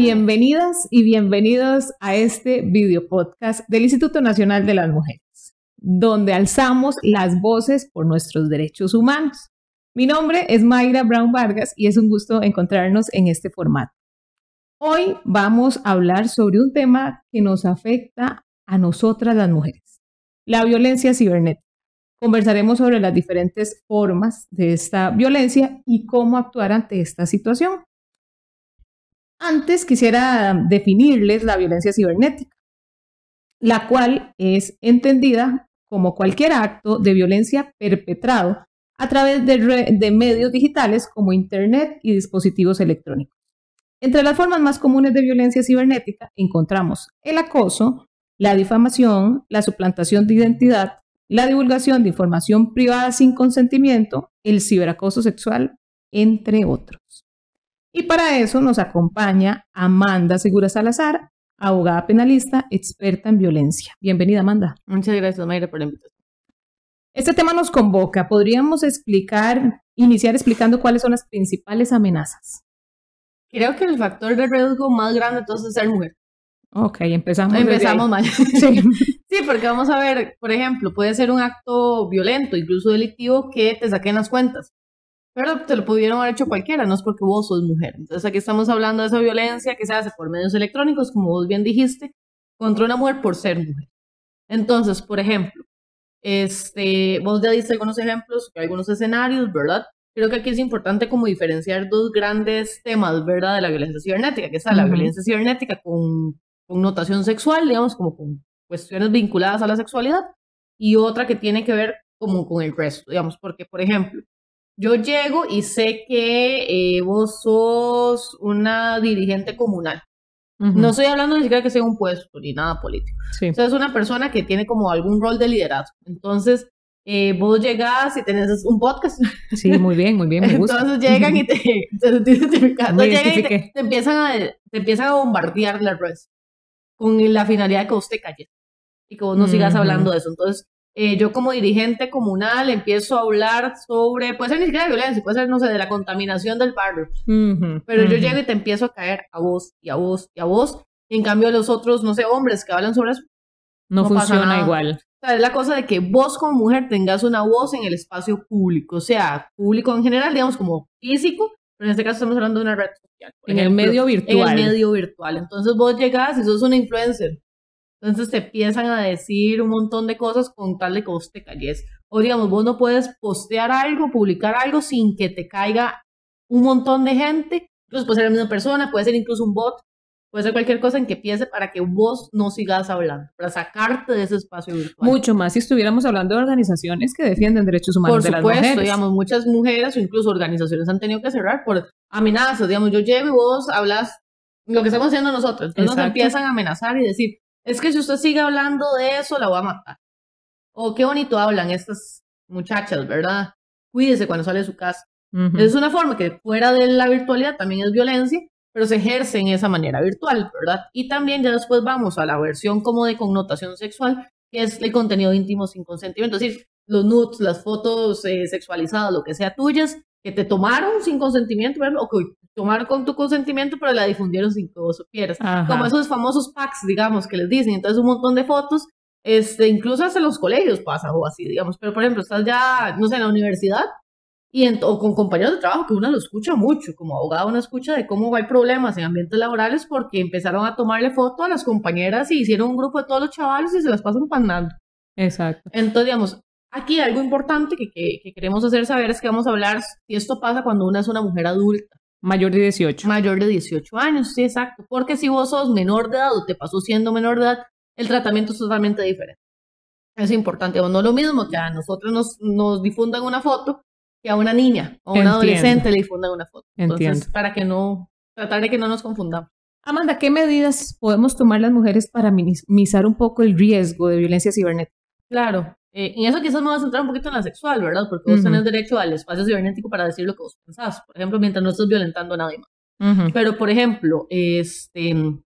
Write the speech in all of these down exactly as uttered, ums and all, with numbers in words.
bienvenidas y bienvenidos a este video podcast del Instituto Nacional de las Mujeres, donde alzamos las voces por nuestros derechos humanos. Mi nombre es Mayra Brown Vargas y es un gusto encontrarnos en este formato. Hoy vamos a hablar sobre un tema que nos afecta a nosotras las mujeres, la violencia cibernética. Conversaremos sobre las diferentes formas de esta violencia y cómo actuar ante esta situación. Antes quisiera definirles la violencia cibernética, la cual es entendida como cualquier acto de violencia perpetrado a través de, re- de medios digitales como Internet y dispositivos electrónicos. Entre las formas más comunes de violencia cibernética encontramos el acoso, la difamación, la suplantación de identidad, la divulgación de información privada sin consentimiento, el ciberacoso sexual, entre otros. Y para eso nos acompaña Amanda Segura Salazar, abogada penalista, experta en violencia. Bienvenida, Amanda. Muchas gracias, Mayra, por la invitación. Este tema nos convoca. ¿Podríamos explicar, iniciar explicando cuáles son las principales amenazas? Creo que el factor de riesgo más grande entonces es ser mujer. Ok, empezamos. Empezamos mal. Sí. Sí, porque vamos a ver, por ejemplo, puede ser un acto violento, incluso delictivo, que te saquen las cuentas. Pero te lo pudieron haber hecho cualquiera, no es porque vos sos mujer. Entonces aquí estamos hablando de esa violencia que se hace por medios electrónicos, como vos bien dijiste, contra una mujer por ser mujer. Entonces, por ejemplo, este, vos ya diste algunos ejemplos, algunos escenarios, ¿verdad? Creo que aquí es importante como diferenciar dos grandes temas, ¿verdad? De la violencia cibernética, que está uh-huh. la violencia cibernética con connotación sexual, digamos, como con cuestiones vinculadas a la sexualidad, y otra que tiene que ver como con el resto, digamos, porque, por ejemplo, yo llego y sé que eh, vos sos una dirigente comunal. Uh-huh. No estoy hablando ni siquiera que sea un puesto ni nada político. Sí. O sea, es una persona que tiene como algún rol de liderazgo. Entonces, eh, vos llegás y tenés un podcast. Sí, muy bien, muy bien, me gusta. Entonces llegan y te, te sentís identificado. Entonces llegan y te, te, empiezan a, te empiezan a bombardear las redes con la finalidad de que vos te calles y que vos no uh-huh. sigas hablando de eso. Entonces, Eh, yo como dirigente comunal empiezo a hablar sobre, puede ser ni siquiera de violencia, puede ser, no sé, de la contaminación del barrio, uh-huh, pero uh-huh. yo llego y te empiezo a caer a vos y a vos y a vos, y en cambio los otros, no sé, hombres que hablan sobre eso, no, no funciona igual. O sea, es la cosa de que vos como mujer tengas una voz en el espacio público, o sea, público en general, digamos como físico, pero en este caso estamos hablando de una red social. En ejemplo, el medio virtual. En el medio virtual, entonces vos llegás y sos una influencer. Entonces te empiezan a decir un montón de cosas con tal de que vos te calles. O digamos, vos no puedes postear algo, publicar algo sin que te caiga un montón de gente. Entonces puede ser la misma persona, puede ser incluso un bot, puede ser cualquier cosa en que empiece para que vos no sigas hablando, para sacarte de ese espacio virtual. Mucho más si estuviéramos hablando de organizaciones que defienden derechos humanos por de supuesto, las mujeres. Digamos, muchas mujeres o incluso organizaciones han tenido que cerrar por amenazas. Digamos, yo llego y vos hablas lo que estamos haciendo nosotros. Entonces Exacto. nos empiezan a amenazar y decir, es que si usted sigue hablando de eso, la voy a matar. O qué bonito hablan estas muchachas, ¿verdad? Cuídese cuando sale de su casa. Uh-huh. Es una forma que fuera de la virtualidad también es violencia, pero se ejerce en esa manera virtual, ¿verdad? Y también ya después vamos a la versión como de connotación sexual, que es el contenido íntimo sin consentimiento. Es decir, los nudes, las fotos eh, sexualizadas, lo que sea tuyas, que te tomaron sin consentimiento, ¿verdad? O que tomaron con tu consentimiento, pero la difundieron sin que vos supieras. Ajá. Como esos famosos packs, digamos, que les dicen. Entonces, un montón de fotos, este, incluso hasta en los colegios pasa o así, digamos. Pero, por ejemplo, estás ya, no sé, en la universidad y en, o con compañeros de trabajo, que uno lo escucha mucho. Como abogado uno escucha de cómo hay problemas en ambientes laborales porque empezaron a tomarle foto a las compañeras y hicieron un grupo de todos los chavales y se las pasan panando. Exacto. Entonces, digamos, aquí algo importante que, que, que queremos hacer saber es que vamos a hablar si esto pasa cuando una es una mujer adulta. Mayor de dieciocho. Mayor de dieciocho años, sí, exacto. Porque si vos sos menor de edad o te pasó siendo menor de edad, el tratamiento es totalmente diferente. Es importante. O no es lo mismo que a nosotros nos, nos difundan una foto que a una niña o a una adolescente le difundan una foto. Entonces, Entiendo. para que no, tratar de que no nos confundamos. Amanda, ¿qué medidas podemos tomar las mujeres para minimizar un poco el riesgo de violencia cibernética? Claro. Eh, en eso quizás me vas a centrar un poquito en la sexual, ¿verdad? Porque vos uh-huh. tenés derecho al espacio cibernético para decir lo que vos pensás, por ejemplo, mientras no estés violentando a nadie más. Uh-huh. Pero, por ejemplo, este,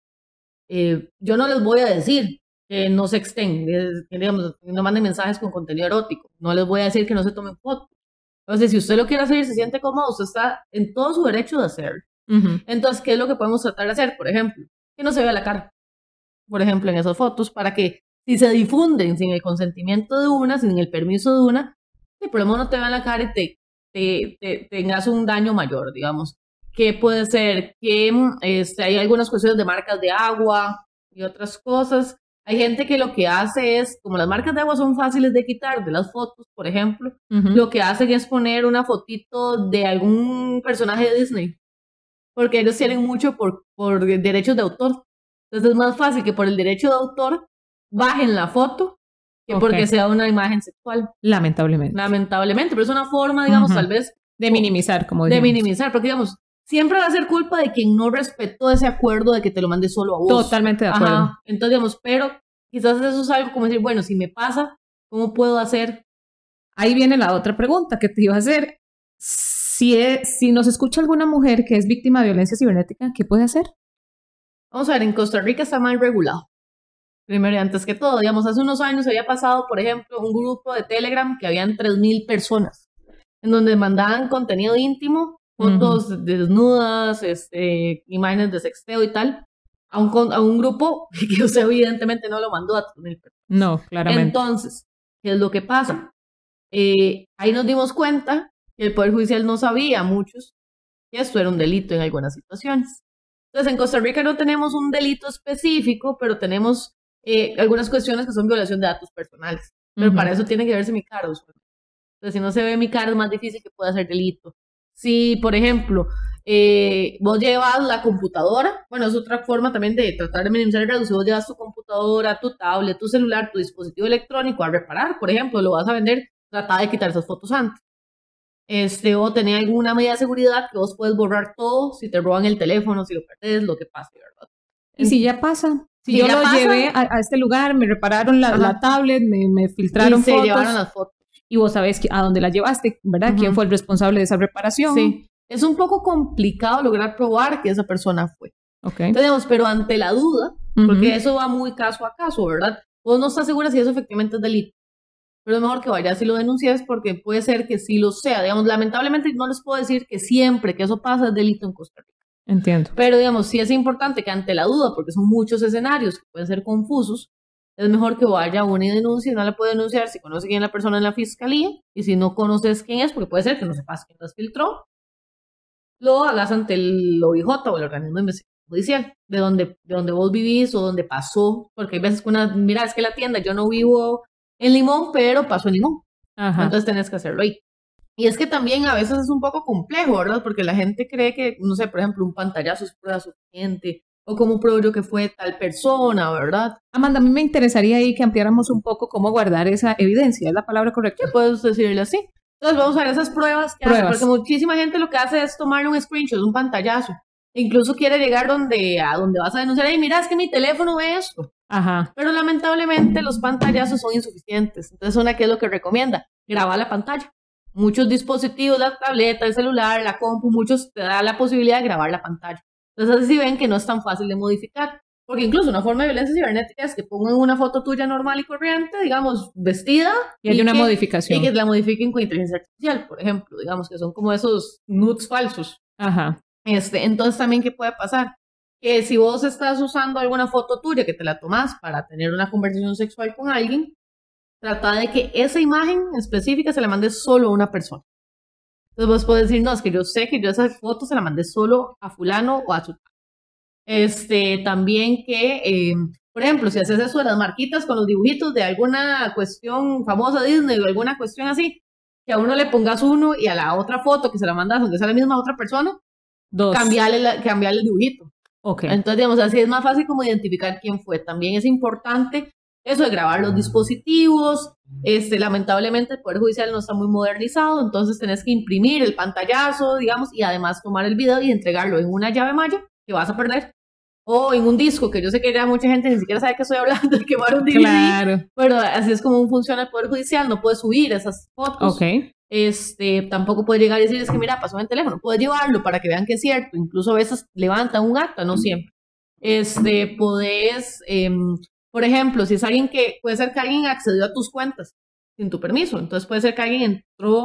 eh, yo no les voy a decir que no sexten, que digamos, no manden mensajes con contenido erótico, no les voy a decir que no se tomen fotos. Entonces, si usted lo quiere hacer y se siente cómodo, usted está en todo su derecho de hacerlo. Uh-huh. Entonces, ¿qué es lo que podemos tratar de hacer? Por ejemplo, que no se vea la cara, por ejemplo, en esas fotos, para que si se difunden sin el consentimiento de una, sin el permiso de una, el problema no te vean la cara y te, te, te tengas un daño mayor, digamos. Que puede ser que este, hay algunas cuestiones de marcas de agua y otras cosas. Hay gente que lo que hace es, como las marcas de agua son fáciles de quitar de las fotos, por ejemplo, uh-huh. lo que hacen es poner una fotito de algún personaje de Disney, porque ellos tienen mucho por, por derechos de autor. Entonces es más fácil que por el derecho de autor bajen la foto que okay. porque sea una imagen sexual. Lamentablemente. Lamentablemente, pero es una forma, digamos, uh-huh. tal vez... De minimizar, como De digamos. minimizar, porque digamos... Siempre va a ser culpa de quien no respetó ese acuerdo de que te lo mande solo a vos. Totalmente de acuerdo. Ajá. Entonces, digamos, pero quizás eso es algo como decir, bueno, si me pasa, ¿cómo puedo hacer? Ahí viene la otra pregunta que te iba a hacer. Si, es, si nos escucha alguna mujer que es víctima de violencia cibernética, ¿qué puede hacer? Vamos a ver, en Costa Rica está mal regulado. Primero y antes que todo, digamos, hace unos años había pasado, por ejemplo, un grupo de Telegram que habían tres mil personas, en donde mandaban contenido íntimo, fotos uh-huh. desnudas, este, imágenes de sexteo y tal, a un, a un grupo que usted evidentemente no lo mandó a tres mil personas. No, claramente. Entonces, ¿qué es lo que pasa? Eh, ahí nos dimos cuenta que el Poder Judicial no sabía, muchos, que esto era un delito en algunas situaciones. Entonces, en Costa Rica no tenemos un delito específico, pero tenemos eh, algunas cuestiones que son violación de datos personales. Pero uh-huh. para eso tiene que verse mi cara. Entonces, si no se ve mi cara, es más difícil que pueda ser delito. Si, por ejemplo, eh, vos llevas la computadora, bueno, es otra forma también de tratar de minimizar el riesgo. Si vos llevas tu computadora, tu tablet, tu celular, tu dispositivo electrónico a reparar, por ejemplo, lo vas a vender, trata de quitar esas fotos antes. Este, o tener alguna medida de seguridad que vos puedes borrar todo si te roban el teléfono, si lo perdés, lo que pase, ¿verdad? Y si ya pasa, si, si yo ya lo pasa, llevé a, a este lugar, me repararon la, la tablet, me, me filtraron y se fotos. llevaron las fotos. Y vos sabés a dónde la llevaste, ¿verdad? Uh-huh. ¿Quién fue el responsable de esa reparación? Sí. Es un poco complicado lograr probar que esa persona fue. Okay. Entonces, digamos, pero ante la duda, uh-huh. porque eso va muy caso a caso, ¿verdad? Vos no estás segura si eso efectivamente es delito. Pero es mejor que vayas y lo denuncies porque puede ser que sí lo sea. Digamos, lamentablemente no les puedo decir que siempre que eso pasa es delito en Costa Rica. Entiendo. Pero, digamos, sí es importante que ante la duda, porque son muchos escenarios que pueden ser confusos, es mejor que vaya una y denuncie. No la puede denunciar si conoce quién es la persona en la fiscalía, y si no conoces quién es, porque puede ser que no sepas quién las filtró, lo hagas ante el O I J o el organismo de investigación judicial, de donde, de donde vos vivís o donde pasó, porque hay veces que una, mira, es que la tienda, yo no vivo en Limón, pero pasó en Limón. Ajá. Entonces tenés que hacerlo ahí. Y es que también a veces es un poco complejo, ¿verdad? Porque la gente cree que, no sé, por ejemplo, un pantallazo es prueba suficiente, o cómo pruebo yo que fue tal persona, ¿verdad? Amanda, a mí me interesaría ahí que ampliáramos un poco cómo guardar esa evidencia, ¿es la palabra correcta? Puedes decirle así. Entonces vamos a ver esas pruebas que pruebas. Hace, porque muchísima gente lo que hace es tomarle un screenshot, un pantallazo. E incluso quiere llegar donde, a donde vas a denunciar, y mira, es que mi teléfono ve esto. Ajá. Pero lamentablemente los pantallazos son insuficientes. Entonces, una, ¿qué es lo que recomienda? Grabar la pantalla. Muchos dispositivos, la tableta, el celular, la compu, muchos te da la posibilidad de grabar la pantalla. Entonces, así ven que no es tan fácil de modificar. Porque incluso una forma de violencia cibernética es que pongan una foto tuya normal y corriente, digamos, vestida. Y hay y una que, modificación. Y que la modifiquen con inteligencia artificial, por ejemplo. Digamos que son como esos nudes falsos. Ajá. Este, entonces, también, ¿qué puede pasar? Que si vos estás usando alguna foto tuya que te la tomás para tener una conversación sexual con alguien, trata de que esa imagen específica se la mande solo a una persona. Entonces vos podés decir, no, es que yo sé que yo esa foto se la mandé solo a fulano o a su... Este, también que, eh, por ejemplo, si haces eso de las marquitas con los dibujitos de alguna cuestión famosa Disney o alguna cuestión así, que a uno le pongas uno y a la otra foto que se la mandas, aunque sea la misma otra persona, Dos. Cambiarle, la, cambiarle el dibujito. Okay. Entonces, digamos, así es más fácil como identificar quién fue. También es importante eso de grabar los dispositivos. Este, lamentablemente el Poder Judicial no está muy modernizado, entonces tenés que imprimir el pantallazo, digamos, y además tomar el video y entregarlo en una llave malla que vas a perder, o en un disco, que yo sé que ya mucha gente ni siquiera sabe que estoy hablando de quemar un D V D, claro. Pero así es como funciona el Poder Judicial, no puedes subir esas fotos. Okay. Este, tampoco puede llegar y decir, es que mira, pasó en el teléfono, puedes llevarlo para que vean que es cierto, incluso a veces levantan un acta, no siempre. Este, podés, eh, por ejemplo, si es alguien que, puede ser que alguien accedió a tus cuentas sin tu permiso, entonces puede ser que alguien entró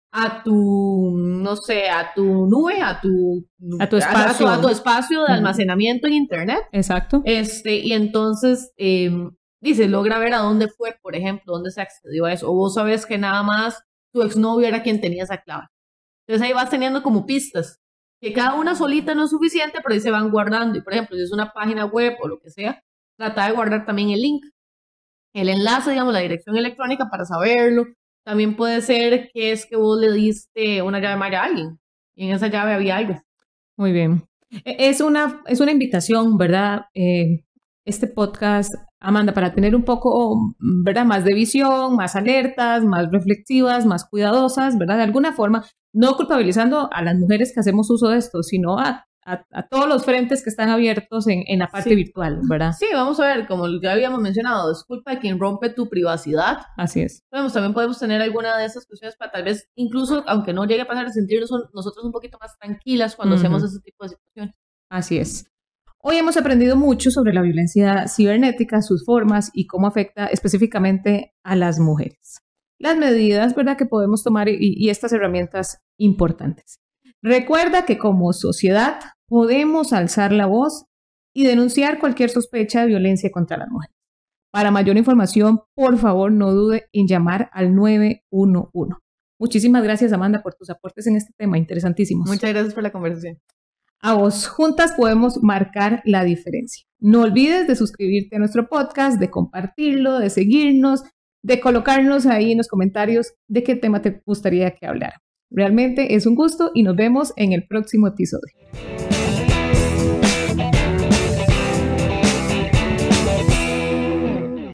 a tu, no sé, a tu nube, a tu, a tu espacio, a, a, tu, a tu espacio de almacenamiento en internet. Exacto. Este, y entonces, eh, dice, logra ver a dónde fue, por ejemplo, dónde se accedió a eso. O vos sabes que nada más tu exnovio era quien tenía esa clave. Entonces ahí vas teniendo como pistas, que cada una solita no es suficiente, pero ahí se van guardando. Y por ejemplo, si es una página web o lo que sea, trata de guardar también el link, el enlace, digamos, la dirección electrónica para saberlo. También puede ser que es que vos le diste una llave Maya a alguien y en esa llave había algo. Muy bien. Es una, es una invitación, ¿verdad? Eh, este podcast, Amanda, para tener un poco, ¿verdad? Más de visión, más alertas, más reflexivas, más cuidadosas, ¿verdad? De alguna forma, no culpabilizando a las mujeres que hacemos uso de esto, sino a, a, a todos los frentes que están abiertos en, en la parte sí. virtual, ¿verdad? Sí, vamos a ver, como ya habíamos mencionado, es culpa de quien rompe tu privacidad. Así es. Podemos, también podemos tener alguna de esas cuestiones para tal vez, incluso, aunque no llegue a pasar, sentirnos nosotros un poquito más tranquilas cuando uh-huh. hacemos ese tipo de situaciones. Así es. Hoy hemos aprendido mucho sobre la violencia cibernética, sus formas y cómo afecta específicamente a las mujeres. Las medidas, ¿verdad?, que podemos tomar y, y estas herramientas importantes. Recuerda que como sociedad podemos alzar la voz y denunciar cualquier sospecha de violencia contra las mujeres. Para mayor información, por favor, no dude en llamar al nueve uno uno. Muchísimas gracias, Amanda, por tus aportes en este tema, interesantísimos. Muchas gracias por la conversación. A vos, juntas podemos marcar la diferencia. No olvides de suscribirte a nuestro podcast, de compartirlo, de seguirnos, de colocarnos ahí en los comentarios de qué tema te gustaría que hablara. Realmente es un gusto y nos vemos en el próximo episodio.